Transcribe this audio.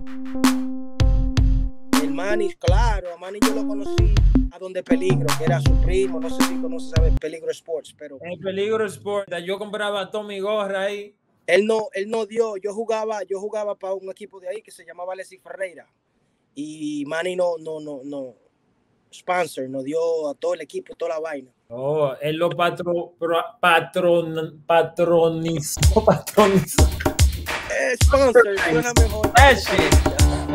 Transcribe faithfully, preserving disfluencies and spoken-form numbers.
El Manny, claro, a Manny yo lo conocí a donde Peligro, que era su primo, no sé si conoces, sabe, Peligro Sports, pero... En Peligro Sport, yo compraba Tommy Gorra ahí. Él no, él no dio, yo jugaba, yo jugaba para un equipo de ahí que se llamaba Leslie Ferreira. Y Manny no, no, no, no, sponsor, nos dio a todo el equipo, toda la vaina. Oh, él lo patro, patron, patronizó, patronizó. Eh, sponsor, suena mejor. That shit.